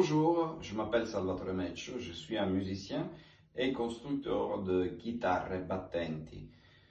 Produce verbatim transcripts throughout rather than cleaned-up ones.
Bonjour, je m'appelle Salvatore Meccio, je suis un musicien et constructeur de guitares battenti.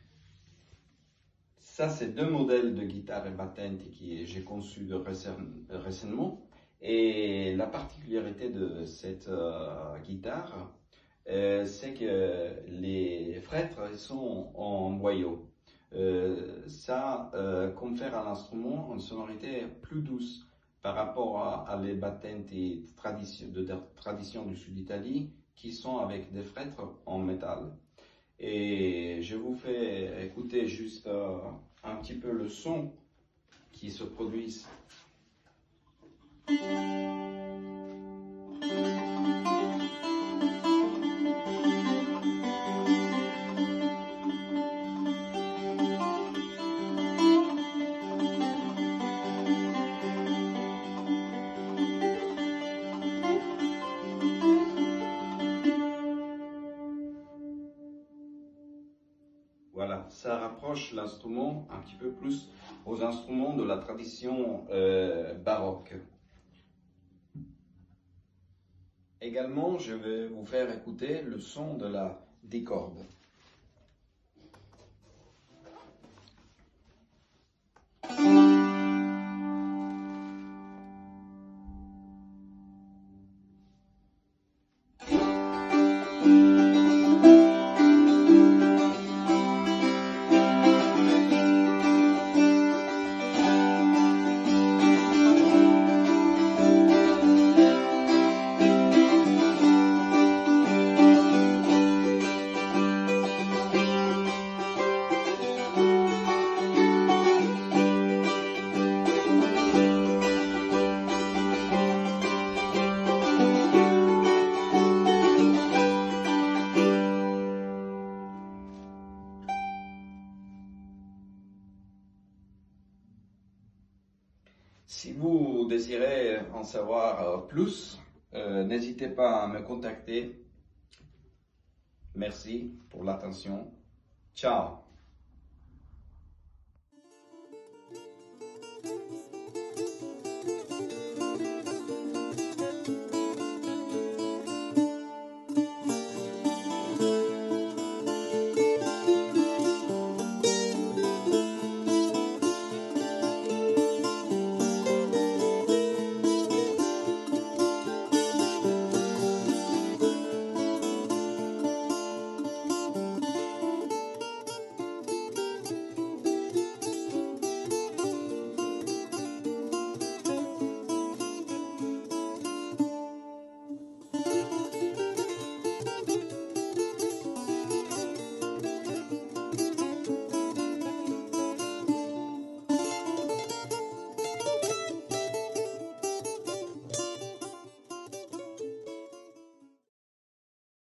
Ça, c'est deux modèles de guitares battenti que j'ai conçus de récemment. Et la particularité de cette euh, guitare, euh, c'est que les frétres sont en boyau. Euh, ça euh, confère à l'instrument une sonorité plus douce par rapport à, à les battenti tradition, de, de tradition du sud d'Italie qui sont avec des frétres en métal. Et je vous fais écouter juste euh, un petit peu le son qui se produit. Voilà, ça rapproche l'instrument un petit peu plus aux instruments de la tradition euh, baroque. Également, je vais vous faire écouter le son de la dicorde. Si vous désirez en savoir plus, euh, n'hésitez pas à me contacter. Merci pour l'attention. Ciao!